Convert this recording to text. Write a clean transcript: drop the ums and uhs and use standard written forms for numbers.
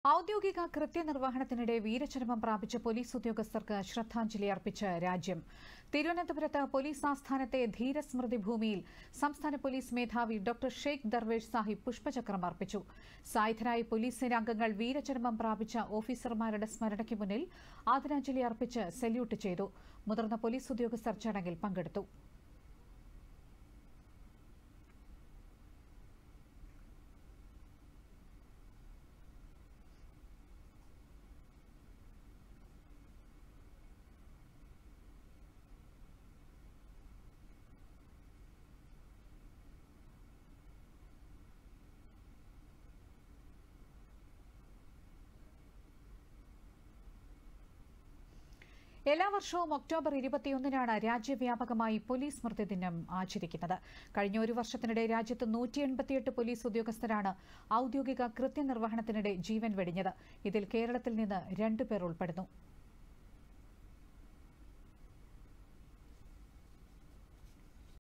ഔദ്യോഗിക കൃത്യനിർവഹണത്തിനിടെ വീരചരമം പ്രാപിച്ച പോലീസ് ഉദ്യോഗസ്ഥർക്ക് ശ്രദ്ധാഞ്ജലി അർപ്പിച്ച് രാജ്യം. തിരുവനന്തപുരത്ത് പോലീസ് ആസ്ഥാനത്തെ ധീരസ്മൃതി ഭൂമിയിൽ സംസ്ഥാന പോലീസ് മേധാവി ഡോക്ടർ ഷെയ്ഖ് ദർവേഷ് സാഹിബ് പുഷ്പചക്രം അർപ്പിച്ചു. സായുധരായ പോലീസ് സേനാംഗങ്ങൾ വീരചരമം പ്രാപിച്ച ഓഫീസർമാരുടെ സ്മരണയ്ക്ക് മുന്നിൽ ആദരാഞ്ജലി അർപ്പിച്ച് സല്യൂട്ട് ചെയ്തു. മുതിർന്ന പോലീസ് ഉദ്യോഗസ്ഥർ ചടങ്ങിൽ പങ്കെടുത്തു. എല്ലാ വർഷവും ഒക്ടോബർ 21-നാണ് രാജ്യവ്യാപകമായി പോലീസ് സ്മൃതി ദിനം ആചരിക്കുന്നത്. കഴിഞ്ഞ ഒരു വർഷത്തിനിടെ രാജ്യത്ത് 188 പോലീസ് ഉദ്യോഗസ്ഥരാണ് ഔദ്യോഗിക കൃത്യനിർവഹണത്തിനിടെ ജീവൻ വെടിഞ്ഞത്. ഇതിൽ കേരളത്തിൽ നിന്ന് 2 പേർ ഉൾപ്പെടുന്നു.